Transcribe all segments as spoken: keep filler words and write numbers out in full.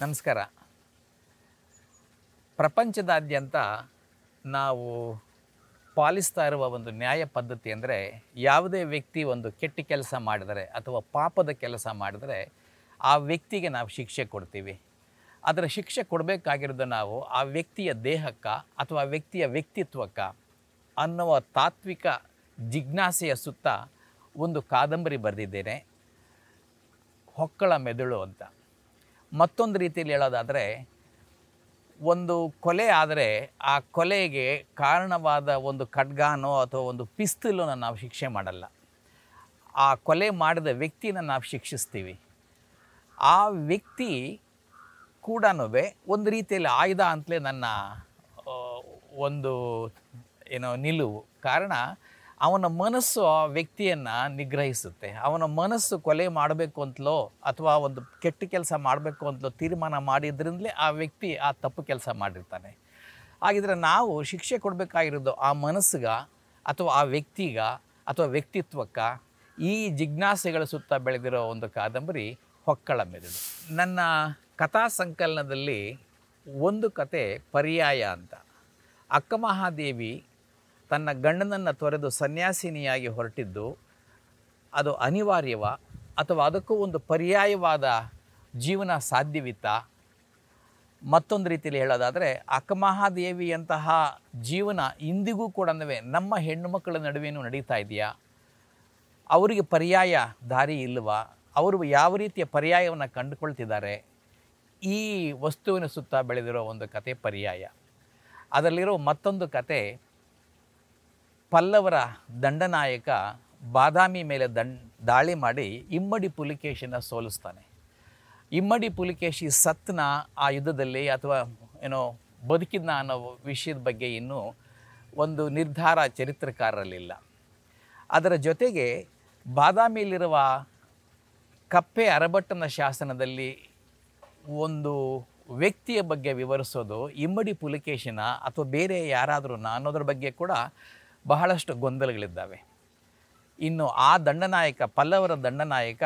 ನಮಸ್ಕಾರ. ಪ್ರಪಂಚದಾದ್ಯಂತ ನಾವು ಪಾಲಿಸ್ತಾ ಇರುವ ಒಂದು ನ್ಯಾಯ ಪದ್ಧತಿ ಅಂದರೆ, ಯಾವುದೇ ವ್ಯಕ್ತಿ ಒಂದು ಕೆಟ್ಟ ಕೆಲಸ ಮಾಡಿದರೆ ಅಥವಾ ಪಾಪದ ಕೆಲಸ ಮಾಡಿದರೆ ಆ ವ್ಯಕ್ತಿಗೆ ನಾವು ಶಿಕ್ಷೆ ಕೊಡ್ತೀವಿ. ಅದರ ಶಿಕ್ಷೆ ಕೊಡಬೇಕಾಗಿರೋದು ನಾವು ಆ ವ್ಯಕ್ತಿಯ ದೇಹಕ್ಕೆ ಅಥವಾ ಆ ವ್ಯಕ್ತಿಯ ವ್ಯಕ್ತಿತ್ವಕ್ಕೆ ಅನ್ನುವ ತಾತ್ವಿಕ ಜಿಜ್ಞಾಸೆಯ ಸುತ್ತ ಒಂದು ಕಾದಂಬರಿ ಬರೆದಿದ್ದೇನೆ, ಹೊಕ್ಕಳ ಮೆದುಳು ಅಂತ. ಮತ್ತೊಂದು ರೀತಿಯಲ್ಲಿ ಹೇಳೋದಾದರೆ, ಒಂದು ಕೊಲೆ ಆದರೆ ಆ ಕೊಲೆಗೆ ಕಾರಣವಾದ ಒಂದು ಖಡ್ಗಾನೋ ಅಥವಾ ಒಂದು ಪಿಸ್ತೂಲನ್ನು ನಾವು ಶಿಕ್ಷೆ ಮಾಡಲ್ಲ, ಆ ಕೊಲೆ ಮಾಡಿದ ವ್ಯಕ್ತಿನ ನಾವು ಶಿಕ್ಷಿಸ್ತೀವಿ. ಆ ವ್ಯಕ್ತಿ ಕೂಡ ಒಂದು ರೀತಿಯಲ್ಲಿ ಆಯುಧ ಅಂತಲೇ ನನ್ನ ಒಂದು ಏನೋ ನಿಲುವು. ಕಾರಣ, ಅವನ ಮನಸ್ಸು ಆ ವ್ಯಕ್ತಿಯನ್ನು ನಿಗ್ರಹಿಸುತ್ತೆ. ಅವನ ಮನಸ್ಸು ಕೊಲೆ ಮಾಡಬೇಕು ಅಂತಲೋ ಅಥವಾ ಒಂದು ಕೆಟ್ಟ ಕೆಲಸ ಮಾಡಬೇಕು ಅಂತಲೋ ತೀರ್ಮಾನ ಮಾಡಿದ್ರಿಂದಲೇ ಆ ವ್ಯಕ್ತಿ ಆ ತಪ್ಪು ಕೆಲಸ ಮಾಡಿರ್ತಾನೆ. ಹಾಗಿದ್ರೆ ನಾವು ಶಿಕ್ಷೆ ಕೊಡಬೇಕಾಗಿರೋದು ಆ ಮನಸ್ಸಿಗೆ ಅಥವಾ ಆ ವ್ಯಕ್ತಿಗೆ ಅಥವಾ ವ್ಯಕ್ತಿತ್ವಕ್ಕೆ. ಈ ಜಿಜ್ಞಾಸೆಗಳ ಸುತ್ತ ಬೆಳೆದಿರೋ ಒಂದು ಕಾದಂಬರಿ ಹೊಕ್ಕಳ ಮೆದುಳು. ನನ್ನ ಕಥಾ ಸಂಕಲನದಲ್ಲಿ ಒಂದು ಕತೆ ಪರ್ಯಾಯ ಅಂತ. ಅಕ್ಕಮಹಾದೇವಿ ತನ್ನ ಗಂಡನನ್ನು ತೊರೆದು ಸನ್ಯಾಸಿನಿಯಾಗಿ ಹೊರಟಿದ್ದು ಅದು ಅನಿವಾರ್ಯವ ಅಥವಾ ಅದಕ್ಕೂ ಒಂದು ಪರ್ಯಾಯವಾದ ಜೀವನ ಸಾಧ್ಯವಿತ್ತ? ಮತ್ತೊಂದು ರೀತಿಯಲ್ಲಿ ಹೇಳೋದಾದರೆ, ಅಕ್ಕಮಹಾದೇವಿಯಂತಹ ಜೀವನ ಇಂದಿಗೂ ಕೂಡ ನಮ್ಮ ಹೆಣ್ಣು ಮಕ್ಕಳ ನಡುವೆಯೂ ನಡೀತಾ ಇದೆಯಾ? ಅವರಿಗೆ ಪರ್ಯಾಯ ದಾರಿ ಇಲ್ಲವಾ? ಅವರು ಯಾವ ರೀತಿಯ ಪರ್ಯಾಯವನ್ನು ಕಂಡುಕೊಳ್ತಿದ್ದಾರೆ? ಈ ವಸ್ತುವಿನ ಸುತ್ತ ಬೆಳೆದಿರೋ ಒಂದು ಕತೆ ಪರ್ಯಾಯ. ಅದರಲ್ಲಿರೋ ಮತ್ತೊಂದು ಕತೆ, ಪಲ್ಲವರ ದಂಡನಾಯಕ ಬಾದಾಮಿ ಮೇಲೆ ದಂಡ್ ದಾಳಿ ಮಾಡಿ ಇಮ್ಮಡಿ ಪುಲಿಕೇಶಿನ ಸೋಲಿಸ್ತಾನೆ. ಇಮ್ಮಡಿ ಪುಲಿಕೇಶಿ ಸತ್ನ ಆ ಯುದ್ಧದಲ್ಲಿ ಅಥವಾ ಏನೋ ಬದುಕಿದ್ನ ಅನ್ನೋ ವಿಷಯದ ಬಗ್ಗೆ ಇನ್ನೂ ಒಂದು ನಿರ್ಧಾರ ಚರಿತ್ರಕಾರರಲ್ಲಿಲ್ಲ. ಅದರ ಜೊತೆಗೆ ಬಾದಾಮಿಯಲ್ಲಿರುವ ಕಪ್ಪೆ ಅರಬಟ್ಟನ ಶಾಸನದಲ್ಲಿ ಒಂದು ವ್ಯಕ್ತಿಯ ಬಗ್ಗೆ ವಿವರಿಸೋದು ಇಮ್ಮಡಿ ಪುಲಿಕೇಶಿನ ಅಥವಾ ಬೇರೆ ಯಾರಾದರೂ ಅನ್ನೋದ್ರ ಬಗ್ಗೆ ಕೂಡ ಬಹಳಷ್ಟು ಗೊಂದಲಗಳಿದ್ದಾವೆ. ಇನ್ನು ಆ ದಂಡನಾಯಕ, ಪಲ್ಲವರ ದಂಡನಾಯಕ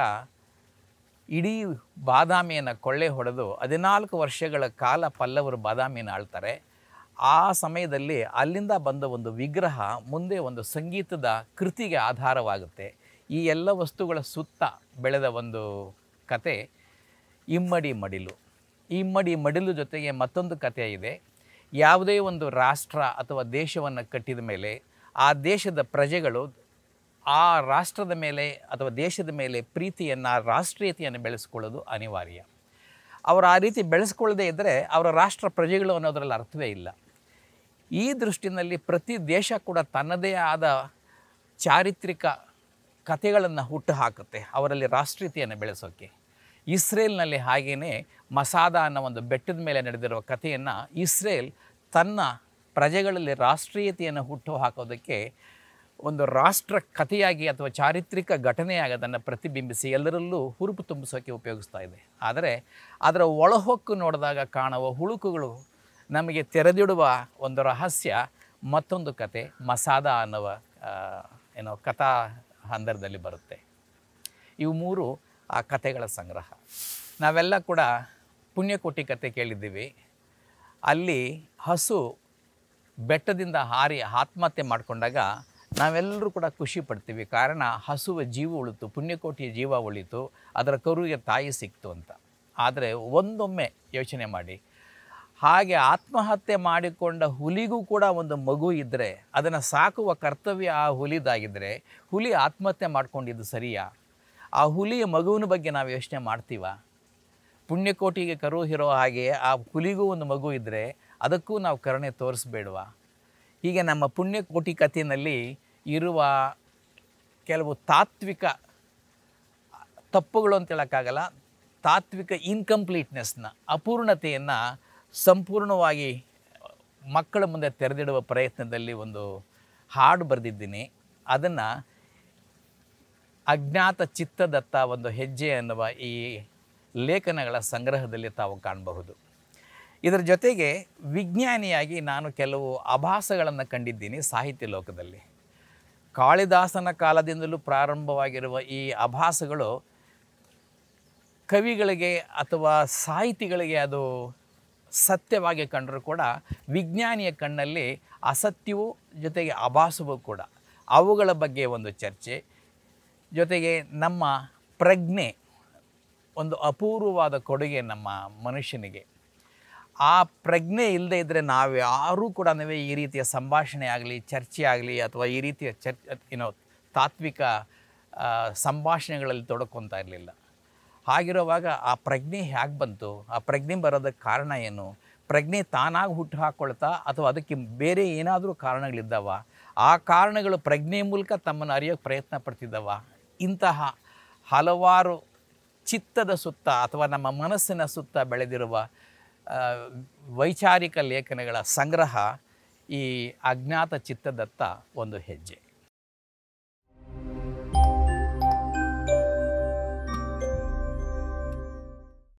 ಇಡೀ ಬಾದಾಮಿಯನ್ನು ಕೊಳ್ಳೆ ಹೊಡೆದು ಹದಿನಾಲ್ಕು ವರ್ಷಗಳ ಕಾಲ ಪಲ್ಲವರು ಬಾದಾಮಿಯನ್ನು ಆಳ್ತಾರೆ. ಆ ಸಮಯದಲ್ಲಿ ಅಲ್ಲಿಂದ ಬಂದ ಒಂದು ವಿಗ್ರಹ ಮುಂದೆ ಒಂದು ಸಂಗೀತದ ಕೃತಿಗೆ ಆಧಾರವಾಗುತ್ತೆ. ಈ ಎಲ್ಲ ವಸ್ತುಗಳ ಸುತ್ತ ಬೆಳೆದ ಒಂದು ಕತೆ ಇಮ್ಮಡಿ ಮಡಿಲು. ಈ ಇಮ್ಮಡಿ ಮಡಿಲು ಜೊತೆಗೆ ಮತ್ತೊಂದು ಕಥೆ ಇದೆ. ಯಾವುದೇ ಒಂದು ರಾಷ್ಟ್ರ ಅಥವಾ ದೇಶವನ್ನು ಕಟ್ಟಿದ ಮೇಲೆ ಆ ದೇಶದ ಪ್ರಜೆಗಳು ಆ ರಾಷ್ಟ್ರದ ಮೇಲೆ ಅಥವಾ ದೇಶದ ಮೇಲೆ ಪ್ರೀತಿಯನ್ನು, ರಾಷ್ಟ್ರೀಯತೆಯನ್ನು ಬೆಳೆಸ್ಕೊಳ್ಳೋದು ಅನಿವಾರ್ಯ. ಅವರು ಆ ರೀತಿ ಬೆಳೆಸ್ಕೊಳ್ಳದೇ ಇದ್ದರೆ ಅವರ ರಾಷ್ಟ್ರ ಪ್ರಜೆಗಳು ಅನ್ನೋದರಲ್ಲಿ ಅರ್ಥವೇ ಇಲ್ಲ. ಈ ದೃಷ್ಟಿನಲ್ಲಿ ಪ್ರತಿ ದೇಶ ಕೂಡ ತನ್ನದೇ ಆದ ಚಾರಿತ್ರಿಕ ಕಥೆಗಳನ್ನು ಹುಟ್ಟು ಹಾಕುತ್ತೆ ಅವರಲ್ಲಿ ರಾಷ್ಟ್ರೀಯತೆಯನ್ನು ಬೆಳೆಸೋಕ್ಕೆ. ಇಸ್ರೇಲ್ನಲ್ಲಿ ಹಾಗೆಯೇ ಮಸಾದ ಅನ್ನೋ ಒಂದು ಬೆಟ್ಟದ ಮೇಲೆ ನಡೆದಿರುವ ಕಥೆಯನ್ನು ಇಸ್ರೇಲ್ ತನ್ನ ಪ್ರಜೆಗಳಲ್ಲಿ ರಾಷ್ಟ್ರೀಯತೆಯನ್ನು ಹುಟ್ಟು ಹಾಕೋದಕ್ಕೆ ಒಂದು ರಾಷ್ಟ್ರ ಕಥೆಯಾಗಿ ಅಥವಾ ಚಾರಿತ್ರಿಕ ಘಟನೆಯಾಗಿ ಅದನ್ನು ಪ್ರತಿಬಿಂಬಿಸಿ ಎಲ್ಲರಲ್ಲೂ ಹುರುಪು ತುಂಬಿಸೋಕ್ಕೆ ಉಪಯೋಗಿಸ್ತಾ ಇದೆ. ಆದರೆ ಅದರ ಒಳಹೊಕ್ಕು ನೋಡಿದಾಗ ಕಾಣುವ ಹುಳುಕುಗಳು ನಮಗೆ ತೆರೆದಿಡುವ ಒಂದು ರಹಸ್ಯ ಮತ್ತೊಂದು ಕತೆ ಮಸಾದ ಅನ್ನುವ ಏನೋ ಕಥಾ ಹಂದರದಲ್ಲಿ ಬರುತ್ತೆ. ಇವು ಮೂರು ಆ ಕಥೆಗಳ ಸಂಗ್ರಹ. ನಾವೆಲ್ಲ ಕೂಡ ಪುಣ್ಯಕೋಟಿ ಕತೆ ಕೇಳಿದ್ದೀವಿ. ಅಲ್ಲಿ ಹಸು ಬೆಟ್ಟದಿಂದ ಹಾರಿ ಆತ್ಮಹತ್ಯೆ ಮಾಡಿಕೊಂಡಾಗ ನಾವೆಲ್ಲರೂ ಕೂಡ ಖುಷಿ ಪಡ್ತೀವಿ. ಕಾರಣ, ಹಸುವ ಜೀವ ಉಳಿತು, ಪುಣ್ಯಕೋಟಿಯ ಜೀವ ಉಳಿತು, ಅದರ ಕರುವಿಗೆ ತಾಯಿ ಸಿಕ್ತು ಅಂತ. ಆದರೆ ಒಂದೊಮ್ಮೆ ಯೋಚನೆ ಮಾಡಿ, ಹಾಗೆ ಆತ್ಮಹತ್ಯೆ ಮಾಡಿಕೊಂಡ ಹುಲಿಗೂ ಕೂಡ ಒಂದು ಮಗು ಇದ್ದರೆ ಅದನ್ನು ಸಾಕುವ ಕರ್ತವ್ಯ ಆ ಹುಲಿದಾಗಿದ್ದರೆ ಹುಲಿ ಆತ್ಮಹತ್ಯೆ ಮಾಡ್ಕೊಂಡಿದ್ದು ಸರಿಯಾ? ಆ ಹುಲಿಯ ಮಗುವಿನ ಬಗ್ಗೆ ನಾವು ಯೋಚನೆ ಮಾಡ್ತೀವ? ಪುಣ್ಯಕೋಟಿಗೆ ಕರು ಇರೋ ಹಾಗೆ ಆ ಹುಲಿಗೂ ಒಂದು ಮಗು ಇದ್ದರೆ ಅದಕ್ಕೂ ನಾವು ಕರುಣೆ ತೋರಿಸ್ಬೇಡವಾ? ಹೀಗೆ ನಮ್ಮ ಪುಣ್ಯಕೋಟಿ ಕಥೆಯಲ್ಲಿ ಇರುವ ಕೆಲವು ತಾತ್ವಿಕ ತಪ್ಪುಗಳು ಅಂತ ಹೇಳೋಕ್ಕಾಗಲ್ಲ, ತಾತ್ವಿಕ ಇನ್ಕಂಪ್ಲೀಟ್ನೆಸ್ನ, ಅಪೂರ್ಣತೆಯನ್ನು ಸಂಪೂರ್ಣವಾಗಿ ಮಕ್ಕಳ ಮುಂದೆ ತೆರೆದಿಡುವ ಪ್ರಯತ್ನದಲ್ಲಿ ಒಂದು ಹಾಡು ಬರೆದಿದ್ದೀನಿ. ಅದನ್ನು ಅಜ್ಞಾತ ಚಿತ್ತದತ್ತ ಒಂದು ಹೆಜ್ಜೆ ಅನ್ನುವ ಈ ಲೇಖನಗಳ ಸಂಗ್ರಹದಲ್ಲಿ ತಾವು ಕಾಣಬಹುದು. ಇದರ ಜೊತೆಗೆ ವಿಜ್ಞಾನಿಯಾಗಿ ನಾನು ಕೆಲವು ಆಭಾಸಗಳನ್ನು ಕಂಡಿದ್ದೀನಿ ಸಾಹಿತ್ಯ ಲೋಕದಲ್ಲಿ. ಕಾಳಿದಾಸನ ಕಾಲದಿಂದಲೂ ಪ್ರಾರಂಭವಾಗಿರುವ ಈ ಆಭಾಸಗಳು ಕವಿಗಳಿಗೆ ಅಥವಾ ಸಾಹಿತಿಗಳಿಗೆ ಅದು ಸತ್ಯವಾಗಿ ಕಂಡರೂ ಕೂಡ ವಿಜ್ಞಾನಿಯ ಕಣ್ಣಲ್ಲಿ ಅಸತ್ಯವೂ ಜೊತೆಗೆ ಅಭಾಸವೂ ಕೂಡ. ಅವುಗಳ ಬಗ್ಗೆ ಒಂದು ಚರ್ಚೆ, ಜೊತೆಗೆ ನಮ್ಮ ಪ್ರಜ್ಞೆ ಒಂದು ಅಪೂರ್ವವಾದ ಕೊಡುಗೆ ನಮ್ಮ ಮನುಷ್ಯನಿಗೆ. ಆ ಪ್ರಜ್ಞೆ ಇಲ್ಲದೇ ಇದ್ದರೆ ನಾವು ಯಾರೂ ಕೂಡ ಈ ರೀತಿಯ ಸಂಭಾಷಣೆ ಆಗಲಿ, ಚರ್ಚೆ ಆಗಲಿ ಅಥವಾ ಈ ರೀತಿಯ ಚರ್ ಏನೋ ತಾತ್ವಿಕ ಸಂಭಾಷಣೆಗಳಲ್ಲಿ ತೊಡಕೊತಾ ಇರಲಿಲ್ಲ. ಹಾಗಿರುವಾಗ ಆ ಪ್ರಜ್ಞೆ ಹೇಗೆ ಬಂತು, ಆ ಪ್ರಜ್ಞೆ ಬರೋದಕ್ಕೆ ಕಾರಣ ಏನು, ಪ್ರಜ್ಞೆ ತಾನಾಗಿ ಹುಟ್ಟು ಹಾಕ್ಕೊಳ್ತಾ ಅಥವಾ ಅದಕ್ಕೆ ಬೇರೆ ಏನಾದರೂ ಕಾರಣಗಳಿದ್ದಾವ, ಆ ಕಾರಣಗಳು ಪ್ರಜ್ಞೆ ಮೂಲಕ ತಮ್ಮನ್ನು ಅರಿಯೋಕ್ಕೆ ಪ್ರಯತ್ನ ಪಡ್ತಿದ್ದಾವ. ಇಂತಹ ಹಲವಾರು ಚಿತ್ತದ ಸುತ್ತ ಅಥವಾ ನಮ್ಮ ಮನಸ್ಸಿನ ಸುತ್ತ ಬೆಳೆದಿರುವ ವೈಚಾರಿಕ ಲೇಖನಗಳ ಸಂಗ್ರಹ ಈ ಅಜ್ಞಾತ ಚಿತ್ತದತ್ತ ಒಂದು ಹೆಜ್ಜೆ.